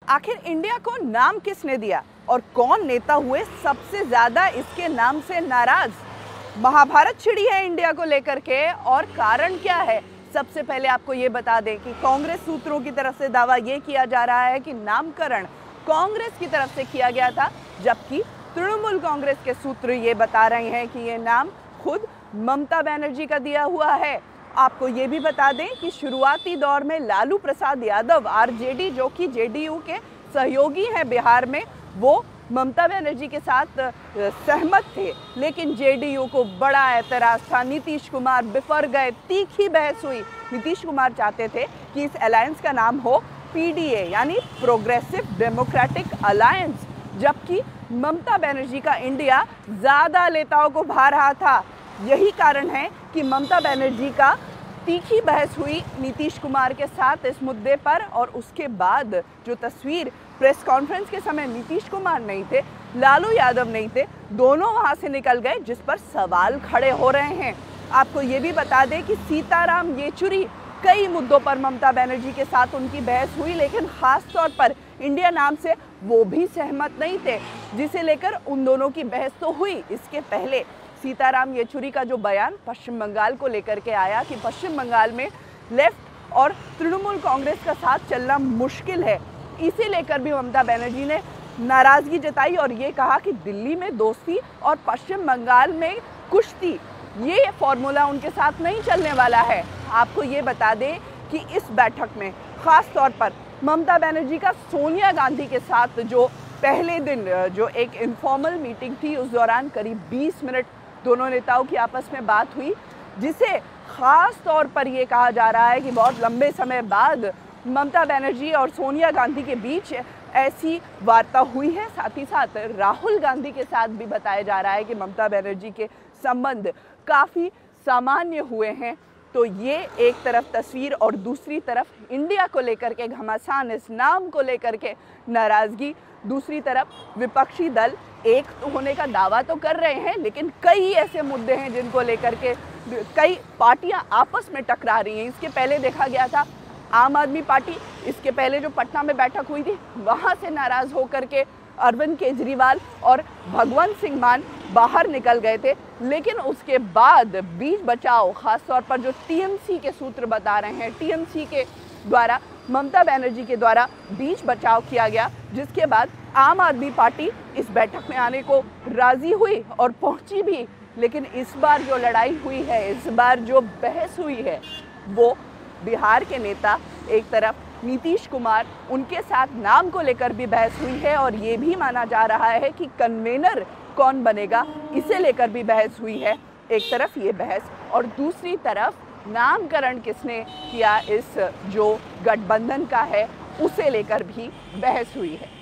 आखिर इंडिया को नाम किसने दिया और कौन नेता हुए सबसे ज्यादा इसके नाम से नाराज? महाभारत छिड़ी है इंडिया को लेकर के और कारण क्या है? सबसे पहले आपको ये बता दें कि कांग्रेस सूत्रों की तरफ से दावा ये किया जा रहा है कि नामकरण कांग्रेस की तरफ से किया गया था, जबकि तृणमूल कांग्रेस के सूत्र ये बता रहे हैं कि ये नाम खुद ममता बनर्जी का दिया हुआ है। आपको ये भी बता दें कि शुरुआती दौर में लालू प्रसाद यादव आरजेडी, जो कि जेडीयू के सहयोगी हैं बिहार में, वो ममता बनर्जी के साथ सहमत थे, लेकिन जेडीयू को बड़ा एतराज था। नीतीश कुमार बिफर गए, तीखी बहस हुई। नीतीश कुमार चाहते थे कि इस अलायंस का नाम हो पीडीए यानी प्रोग्रेसिव डेमोक्रेटिक अलायंस, जबकि ममता बनर्जी का इंडिया ज़्यादा नेताओं को भा रहा था। यही कारण है कि ममता बनर्जी का तीखी बहस हुई नीतीश कुमार के साथ इस मुद्दे पर, और उसके बाद जो तस्वीर प्रेस कॉन्फ्रेंस के समय नीतीश कुमार नहीं थे, लालू यादव नहीं थे, दोनों वहां से निकल गए, जिस पर सवाल खड़े हो रहे हैं। आपको ये भी बता दें कि सीताराम येचुरी, कई मुद्दों पर ममता बनर्जी के साथ उनकी बहस हुई, लेकिन खास तौर पर इंडिया नाम से वो भी सहमत नहीं थे, जिसे लेकर उन दोनों की बहस तो हुई। इसके पहले सीताराम येचुरी का जो बयान पश्चिम बंगाल को लेकर के आया कि पश्चिम बंगाल में लेफ्ट और तृणमूल कांग्रेस का साथ चलना मुश्किल है, इसे लेकर भी ममता बनर्जी ने नाराजगी जताई और ये कहा कि दिल्ली में दोस्ती और पश्चिम बंगाल में कुश्ती, ये फॉर्मूला उनके साथ नहीं चलने वाला है। आपको ये बता दें कि इस बैठक में खास तौर पर ममता बनर्जी का सोनिया गांधी के साथ जो पहले दिन जो एक इनफॉर्मल मीटिंग थी, उस दौरान करीब 20 मिनट दोनों नेताओं की आपस में बात हुई, जिसे खास तौर पर ये कहा जा रहा है कि बहुत लंबे समय बाद ममता बनर्जी और सोनिया गांधी के बीच ऐसी वार्ता हुई है। साथ ही साथ राहुल गांधी के साथ भी बताया जा रहा है कि ममता बनर्जी के संबंध काफ़ी सामान्य हुए हैं। तो ये एक तरफ तस्वीर और दूसरी तरफ इंडिया को लेकर के घमासान, इस नाम को लेकर के नाराज़गी। दूसरी तरफ विपक्षी दल एक तो होने का दावा तो कर रहे हैं, लेकिन कई ऐसे मुद्दे हैं जिनको लेकर के कई पार्टियां आपस में टकरा रही हैं। इसके पहले देखा गया था आम आदमी पार्टी, इसके पहले जो पटना में बैठक हुई थी वहां से नाराज होकर के अरविंद केजरीवाल और भगवंत सिंह मान बाहर निकल गए थे, लेकिन उसके बाद बीच बचाव, खास तौर पर जो टीएमसी के सूत्र बता रहे हैं, टीएमसी के द्वारा ममता बनर्जी के द्वारा बीच बचाव किया गया, जिसके बाद आम आदमी पार्टी इस बैठक में आने को राजी हुई और पहुंची भी। लेकिन इस बार जो लड़ाई हुई है, इस बार जो बहस हुई है, वो बिहार के नेता एक तरफ नीतीश कुमार, उनके साथ नाम को लेकर भी बहस हुई है और ये भी माना जा रहा है कि कन्वेनर कौन बनेगा, इसे लेकर भी बहस हुई है। एक तरफ ये बहस और दूसरी तरफ नामकरण किसने किया इस जो गठबंधन का है, उसे लेकर भी बहस हुई है।